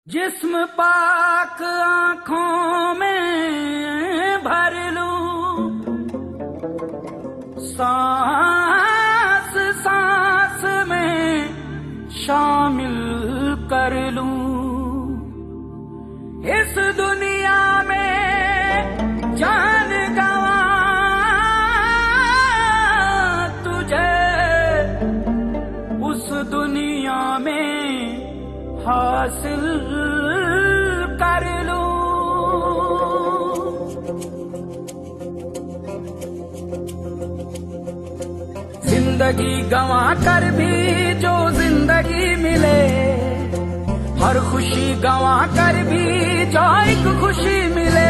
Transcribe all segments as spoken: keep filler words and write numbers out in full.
जिस्म पाक आंखों में भर लूं, सांस सांस में शामिल कर लूं। इस दुनिया में जान गंवा तुझे उस दुनिया में हासिल कर लूं। जिंदगी गंवा कर भी जो जिंदगी मिले, हर खुशी गंवा कर भी जो एक खुशी मिले।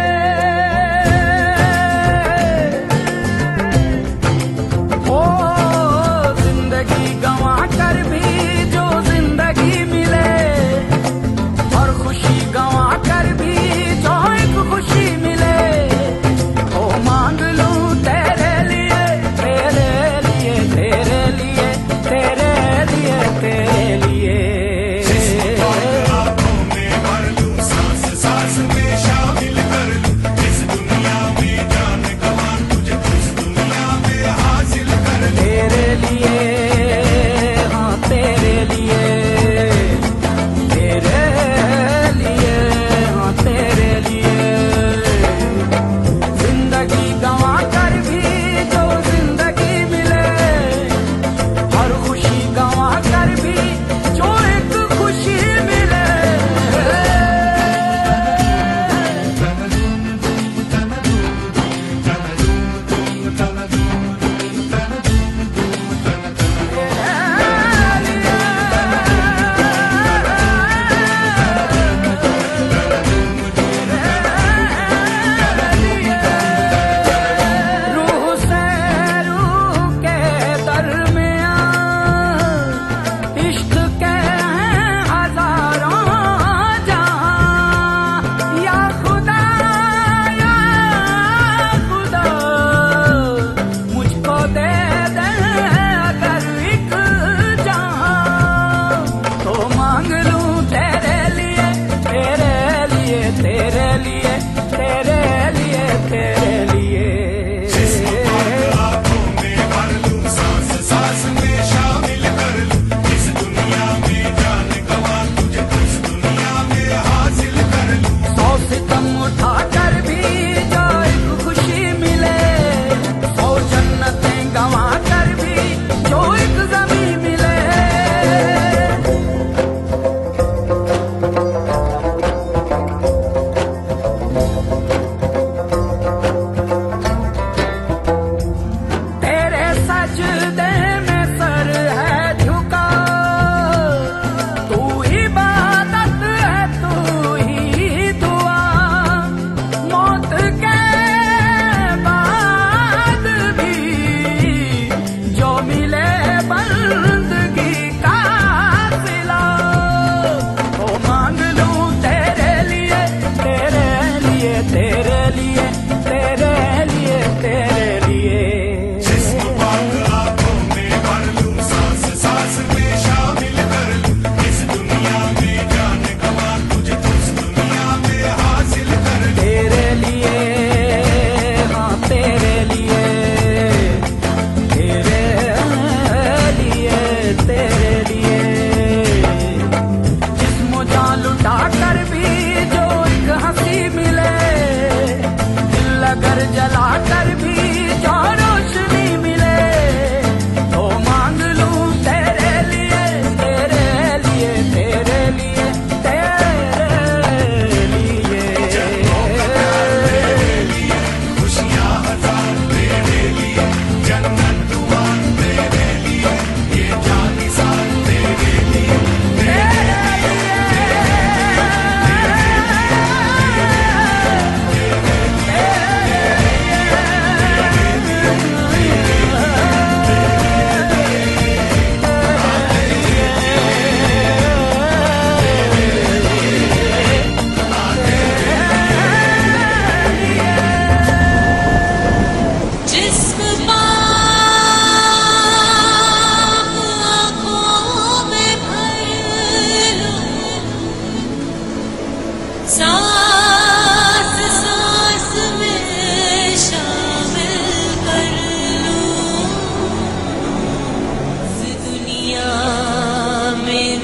ओ जिंदगी गंवा कर भी जो जिंदगी मिले, हर खुशी गंवा कर भी जो एक खुशी मिले। ओ मांग लूं तेरे लिए तेरे लिए तेरे लिए तेरे लिए तेरे लिए। आंखों में भर लूं, सांस सांस में शामिल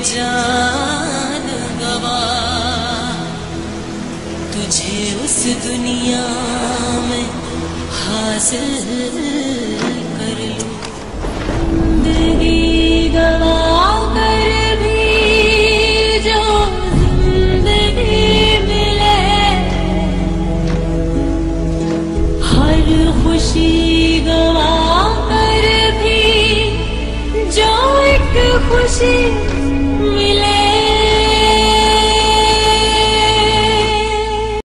जान गवा, तुझे उस दुनिया में हासिल कर लूं। जिंदगी गवा कर भी जो जिंदगी मिले, हर खुशी गवा कर भी जो एक खुशी